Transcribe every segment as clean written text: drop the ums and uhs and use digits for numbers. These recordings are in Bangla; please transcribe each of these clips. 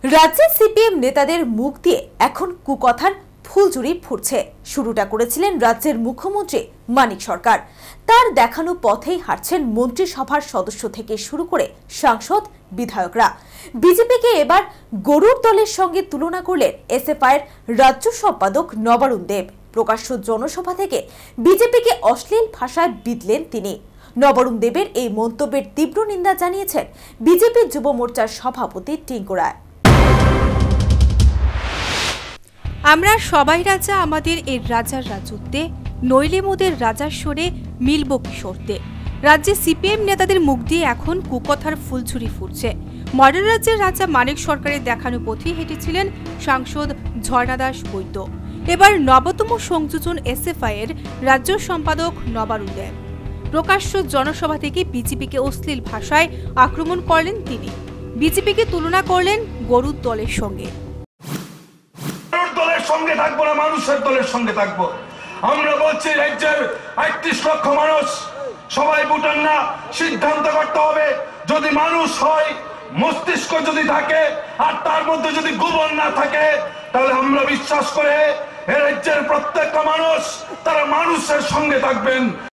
রাজ্যে সিপিএম নেতাদের মুখ দিয়ে এখন কুকথার ফুলঝুরি ফুটছে। শুরুটা করেছিলেন রাজ্যের মুখ্যমন্ত্রী মানিক সরকার। তার দেখানো পথেই হাঁটছেন মন্ত্রিসভার সদস্য থেকে শুরু করে সাংসদ বিধায়করা। বিজেপিকে এবার গরুর দলের সঙ্গে তুলনা করলেন এসএফআইয়ের রাজ্য সম্পাদক নবারুণ দেব। প্রকাশ্য জনসভা থেকে বিজেপিকে অশ্লীল ভাষায় বিঁধলেন তিনি। নবারুণ দেবের এই মন্তব্যের তীব্র নিন্দা জানিয়েছেন বিজেপি যুব মোর্চার সভাপতি টিঙ্কু রায়। আমরা সবাই রাজা আমাদের এই রাজার রাজত্বে, নইলে মোদের রাজার সরে মিলব কিশোরতে। রাজ্যে সিপিএম নেতাদের মুখ দিয়ে এখন কুকথার ফুলঝুরি ফুটছে। মডেল রাজ্যের রাজা মানিক সরকারের দেখানো পথে হেঁটেছিলেন সাংসদ ঝর্ণা দাস বৈদ্য। এবার নবতম সংযোজন এসএফআইয়ের রাজ্য সম্পাদক নবারুণ দেব। প্রকাশ্য জনসভা থেকে বিজেপিকে অশ্লীল ভাষায় আক্রমণ করলেন তিনি। বিজেপিকে তুলনা করলেন গরুর দলের সঙ্গে। সঙ্গে থাকবো না, মানুষের দলের সঙ্গে থাকবো। আমরা বলছি রাজ্যের ৩৮ লক্ষ মানুষ সবাই ভোটার না, সিদ্ধান্ত করতে হবে। যদি মানুষ হয়, মস্তিষ্ক যদি থাকে আর তার মধ্যে যদি গোবর না থাকে, তাহলে আমরা বিশ্বাস করে এই রাজ্যের প্রত্যেকটা মানুষ তারা মানুষের সঙ্গে থাকবেন।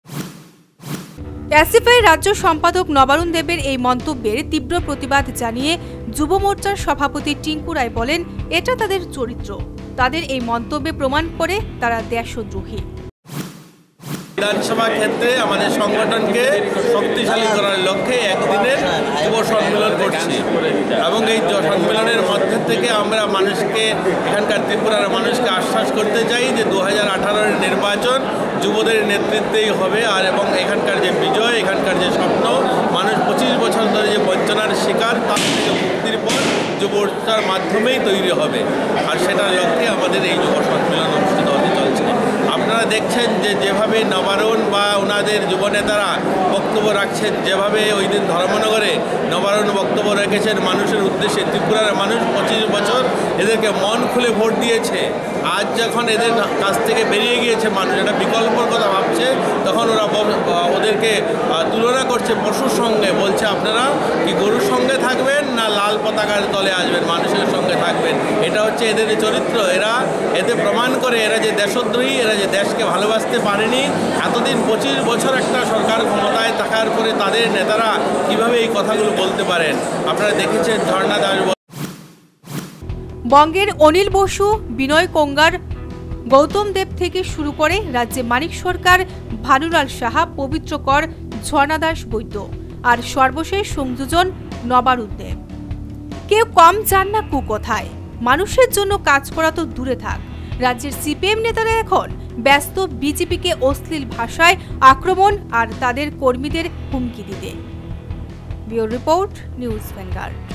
এসএফআই রাজ্য সম্পাদক নবারুণ দেবের এই মন্তব্যের তীব্র প্রতিবাদ জানিয়ে যুব মোর্চার সভাপতি টিঙ্কু রায় বলেন, এটা তাদের চরিত্র। তাদের এই মন্তব্যে প্রমাণ করে তারা দেশদ্রোহী। বিধানসভা ক্ষেত্রে আমাদের সংগঠনকে শক্তিশালী করার লক্ষ্যে একদিনের যুব সম্মেলন করছি এবং এই সম্মেলনের মধ্যে থেকে আমরা মানুষকে, এখানকার ত্রিপুরার মানুষকে আশ্বাস করতে চাই যে 2018-এর নির্বাচন যুবদের নেতৃত্বেই হবে। আর এবং এখানকার যে বিজয়, এখানকার যে স্বপ্ন, মানুষ 25 বছর ধরে যে বঞ্চনার শিকার, তার থেকে মুক্তির পর যুব মোর্চার মাধ্যমেই তৈরি হবে। আর সেটার লক্ষ্যে আমাদের এই যুব সম্মেলন অনুষ্ঠিত হতে চলছে। আপনারা দেখছেন যে যেভাবে নবারুণ বা ওনাদের যুবনেতারা বক্তব্য রাখছেন, যেভাবে ওই দিন ধর্মনগরে নবারুণ বক্তব্য রেখেছেন মানুষের উদ্দেশ্যে। ত্রিপুরার মানুষ 25 বছর এদেরকে মন খুলে ভোট দিয়েছে। আজ যখন এদের কাছ থেকে বেরিয়ে গিয়েছে মানুষ, এটা বিকল্পর কথা ভাবছে, তখন ওরা ওদেরকে তুলনা করছে পশুর সঙ্গে। বলছে আপনারা কি গরুর সঙ্গে থাকবেন না লাল পতাকার তলে আসবেন, মানুষের সঙ্গে থাকবেন। এটা হচ্ছে এদের চরিত্র। এরা এতে প্রমাণ করে এরা যে দেশদ্রোহী, এরা যে দেশকে ভালোবাসতে পারেনি। এতদিন 25 বছর একটা সরকার ক্ষমতায় থাকার পরে তাদের নেতারা কিভাবে এই কথাগুলো বলতে পারেন। আপনারা দেখেছেন ঝর্ণা দাস, বঙ্গের অনিল বসু, বিনয় কোঙ্গার, গৌতম দেব থেকে শুরু করে রাজ্যে মানিক সরকার, ভানুলাল সাহা, পবিত্র কর, ঝর্ণা দাস বৈদ্য আর সর্বশেষ সংযোজন নবারুণ দেব। কেউ কম চান না কুকথায়। মানুষের জন্য কাজ করা তো দূরে থাক, রাজ্যের সিপিএম নেতারা এখন ব্যস্ত বিজেপিকে অশ্লীল ভাষায় আক্রমণ আর তাদের কর্মীদের হুমকি দিতে। Bureau report, news vanguard.